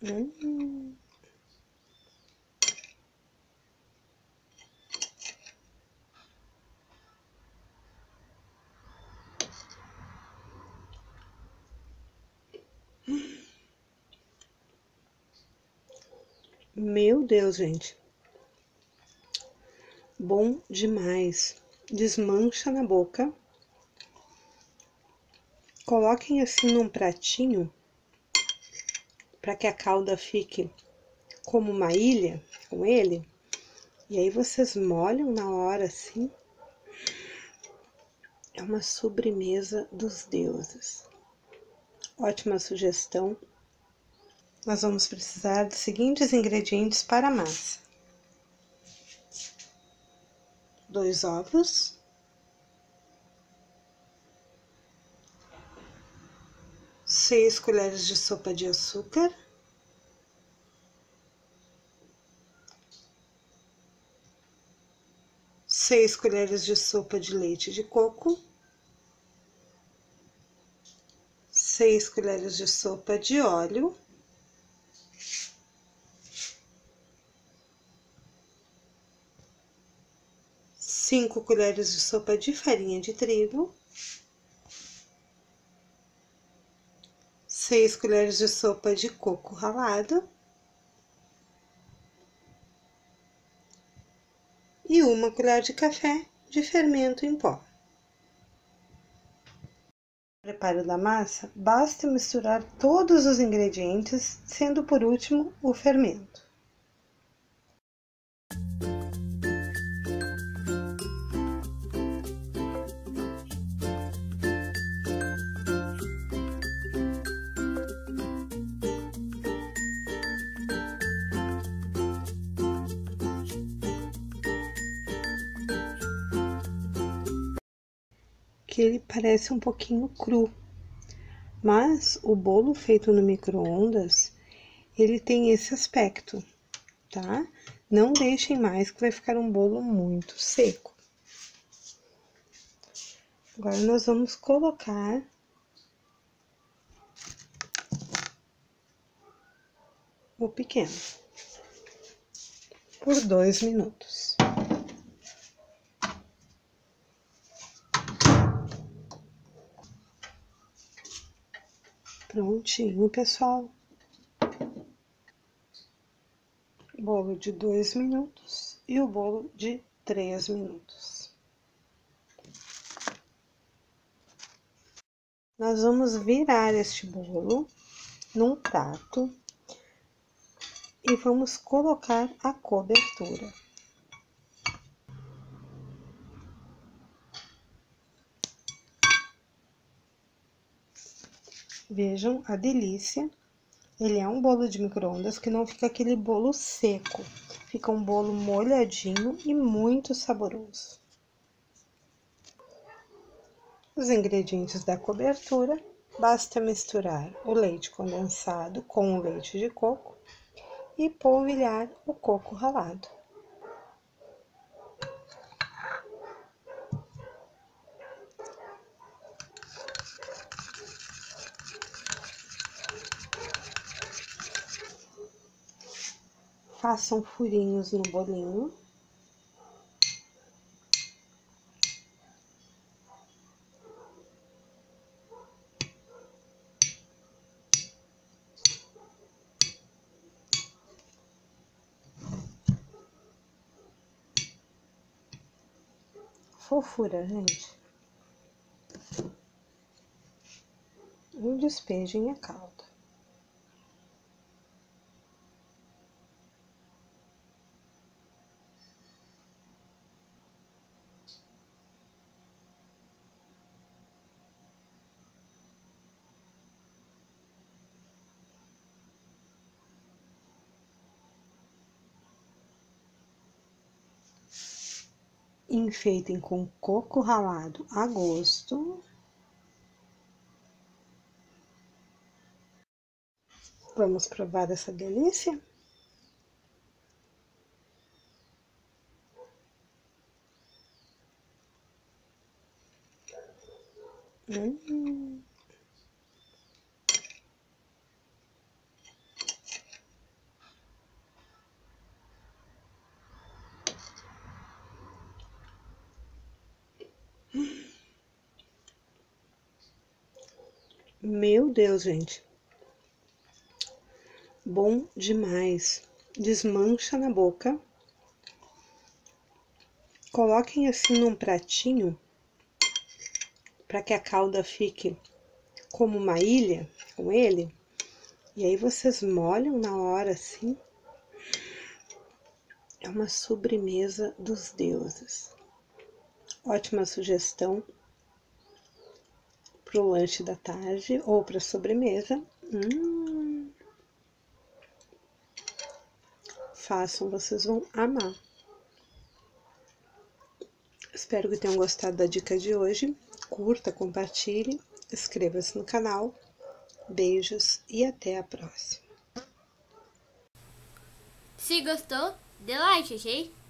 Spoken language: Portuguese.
Hum. Meu Deus, gente. Bom demais. Desmancha na boca. Coloquem assim num pratinho para que a calda fique como uma ilha com ele. E aí vocês molham na hora assim. É uma sobremesa dos deuses. Ótima sugestão. Nós vamos precisar dos seguintes ingredientes para a massa: 2 ovos, 6 colheres de sopa de açúcar, 6 colheres de sopa de leite de coco, 6 colheres de sopa de óleo, 5 colheres de sopa de farinha de trigo, 6 colheres de sopa de coco ralado e 1 colher de café de fermento em pó. No preparo da massa, basta misturar todos os ingredientes, sendo por último o fermento. Que ele parece um pouquinho cru, mas o bolo feito no micro-ondas, ele tem esse aspecto, tá? Não deixem mais que vai ficar um bolo muito seco. Agora, nós vamos colocar o pequeno por 2 minutos. Prontinho, pessoal. Bolo de 2 minutos e o bolo de 3 minutos. Nós vamos virar este bolo num prato e vamos colocar a cobertura. Vejam a delícia. Ele é um bolo de micro-ondas que não fica aquele bolo seco. Fica um bolo molhadinho e muito saboroso. Os ingredientes da cobertura, basta misturar o leite condensado com o leite de coco e polvilhar o coco ralado. Façam furinhos no bolinho. Fofura, gente. E despejem a calda. Enfeitem com coco ralado a gosto. Vamos provar essa delícia? Meu Deus, gente. Bom demais. Desmancha na boca. Coloquem assim num pratinho, para que a calda fique como uma ilha com ele. E aí vocês molham na hora assim. É uma sobremesa dos deuses. Ótima sugestão pro lanche da tarde ou para sobremesa. Façam, vocês vão amar. Espero que tenham gostado da dica de hoje. Curta, compartilhe, inscreva-se no canal. Beijos e até a próxima. Se gostou, dê like, ok?